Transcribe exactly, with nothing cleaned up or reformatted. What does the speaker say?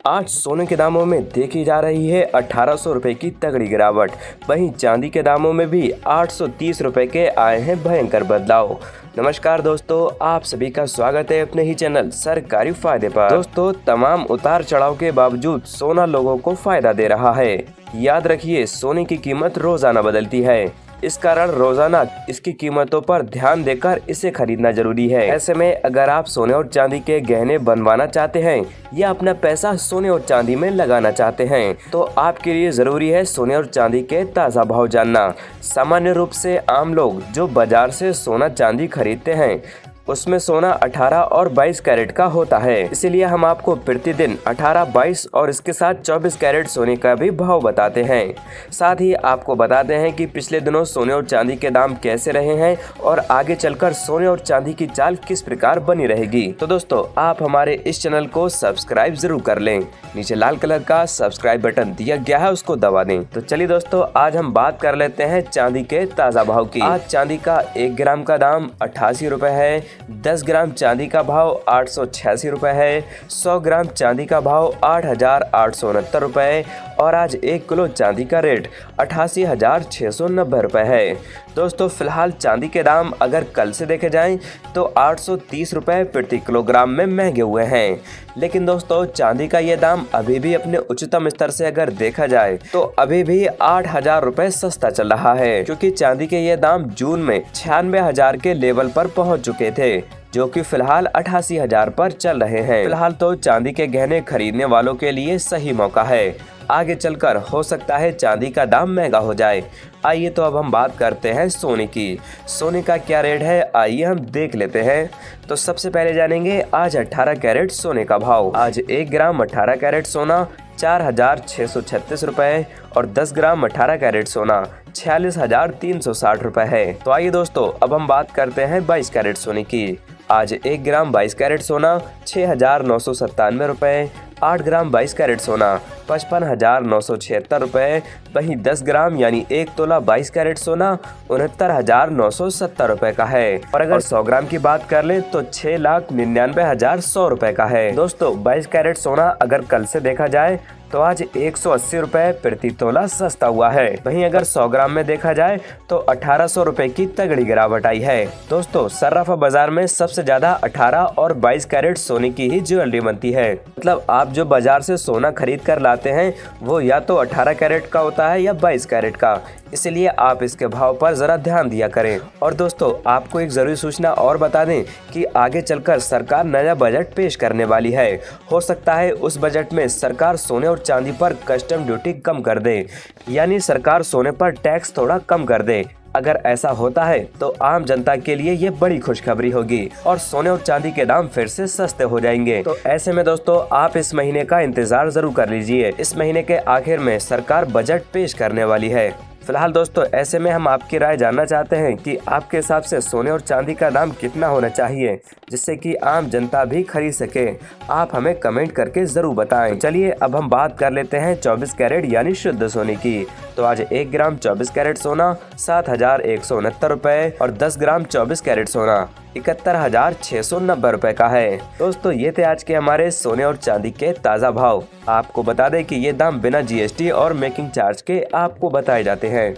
आज सोने के दामों में देखी जा रही है अठारह सौ रुपए की तगड़ी गिरावट। वहीं चांदी के दामों में भी आठ सौ तीस रुपए के आए हैं भयंकर बदलाव। नमस्कार दोस्तों, आप सभी का स्वागत है अपने ही चैनल सरकारी फायदे पर। दोस्तों, तमाम उतार चढ़ाव के बावजूद सोना लोगों को फायदा दे रहा है। याद रखिए, सोने की कीमत रोजाना बदलती है, इस कारण रोजाना इसकी कीमतों पर ध्यान देकर इसे खरीदना जरूरी है। ऐसे में अगर आप सोने और चांदी के गहने बनवाना चाहते हैं या अपना पैसा सोने और चांदी में लगाना चाहते हैं तो आपके लिए जरूरी है सोने और चांदी के ताज़ा भाव जानना। सामान्य रूप से आम लोग जो बाजार से सोना चांदी खरीदते हैं उसमें सोना अठारह और बाईस कैरेट का होता है, इसीलिए हम आपको प्रतिदिन अठारह, बाईस और इसके साथ चौबीस कैरेट सोने का भी भाव बताते हैं। साथ ही आपको बताते हैं कि पिछले दिनों सोने और चांदी के दाम कैसे रहे हैं और आगे चलकर सोने और चांदी की चाल किस प्रकार बनी रहेगी। तो दोस्तों, आप हमारे इस चैनल को सब्सक्राइब जरूर कर लें। नीचे लाल कलर का सब्सक्राइब बटन दिया गया है, उसको दबा दें। तो चलिए दोस्तों, आज हम बात कर लेते हैं चांदी के ताज़ा भाव की। आज चांदी का एक ग्राम का दाम अट्ठासी रुपए है। दस ग्राम चांदी का भाव आठ सौ छियासी रुपए है। सौ ग्राम चांदी का भाव आठ हजार आठ सौ उनहत्तर रुपए और आज एक किलो चांदी का रेट अठासी हजार छः सौ नब्बे रुपए है। दोस्तों, फिलहाल चांदी के दाम अगर कल से देखे जाएं तो आठ सौ तीस रुपए प्रति किलोग्राम में महंगे हुए हैं, लेकिन दोस्तों चांदी का ये दाम अभी भी अपने उच्चतम स्तर से अगर देखा जाए तो अभी भी आठ हजार रुपए सस्ता चल रहा है, क्योंकि चांदी के ये दाम जून में छियानवे हजार के लेवल पर पहुंच चुके थे, जो कि फिलहाल अठासी हजार पर चल रहे हैं। फिलहाल तो चांदी के गहने खरीदने वालों के लिए सही मौका है। आगे चलकर हो सकता है चांदी का दाम महंगा हो जाए। आइए तो अब हम बात करते हैं सोने की। सोने का क्या रेट है, आइए हम देख लेते हैं। तो सबसे पहले जानेंगे आज अठारह कैरेट सोने का भाव। आज एक ग्राम अठारह कैरेट सोना चार हजार छः सौ छत्तीस रुपए और दस ग्राम अठारह कैरेट सोना छियालीस हजार तीन सौ साठ रुपए है। तो आइए दोस्तों, अब हम बात करते हैं बाईस कैरेट सोने की। आज एक ग्राम बाईस कैरेट सोना छः हजार नौ सौ सत्तानवे रुपए। आठ ग्राम बाईस कैरेट सोना पचपन हजार नौ सौ छिहत्तर रुपए। वहीं दस ग्राम यानी एक तोला बाईस कैरेट सोना उनहत्तर हजार नौ सौ सत्तर रुपए का है। और अगर सौ ग्राम की बात कर ले तो छह लाख निन्यानवे हजार सौ रुपए का है। दोस्तों, बाईस कैरेट सोना अगर कल से देखा जाए तो आज एक सौ अस्सी रुपए प्रति तोला सस्ता हुआ है। वहीं अगर सौ ग्राम में देखा जाए तो अठारह सौ रुपए की तगड़ी गिरावट आई है। दोस्तों, सर्राफा बाजार में सबसे ज्यादा अठारह और बाईस कैरेट सोने की ही ज्वेलरी बनती है। मतलब आप जो बाजार से सोना खरीद कर लाते हैं वो या तो अठारह कैरेट का होता है या बाईस कैरेट का, इसलिए आप इसके भाव पर जरा ध्यान दिया करें। और दोस्तों, आपको एक जरूरी सूचना और बता दें कि आगे चलकर सरकार नया बजट पेश करने वाली है। हो सकता है उस बजट में सरकार सोने और चांदी पर कस्टम ड्यूटी कम कर दे, यानी सरकार सोने पर टैक्स थोड़ा कम कर दे। अगर ऐसा होता है तो आम जनता के लिए ये बड़ी खुशखबरी होगी और सोने और चांदी के दाम फिर से सस्ते हो जाएंगे। तो ऐसे में दोस्तों, आप इस महीने का इंतजार जरूर कर लीजिए। इस महीने के आखिर में सरकार बजट पेश करने वाली है। फिलहाल दोस्तों, ऐसे में हम आपकी राय जानना चाहते हैं कि आपके हिसाब से सोने और चांदी का दाम कितना होना चाहिए जिससे कि आम जनता भी खरीद सके। आप हमें कमेंट करके जरूर बताएं। चलिए अब हम बात कर लेते हैं चौबीस कैरेट यानी शुद्ध सोने की। तो आज एक ग्राम चौबीस कैरेट सोना सात हजार एक सौ उनहत्तर रुपए और दस ग्राम चौबीस कैरेट सोना इकहत्तर हजार छः सौ नब्बे रुपए का है। दोस्तों, ये थे आज के हमारे सोने और चांदी के ताज़ा भाव। आपको बता दें कि ये दाम बिना जीएसटी और मेकिंग चार्ज के आपको बताए जाते हैं।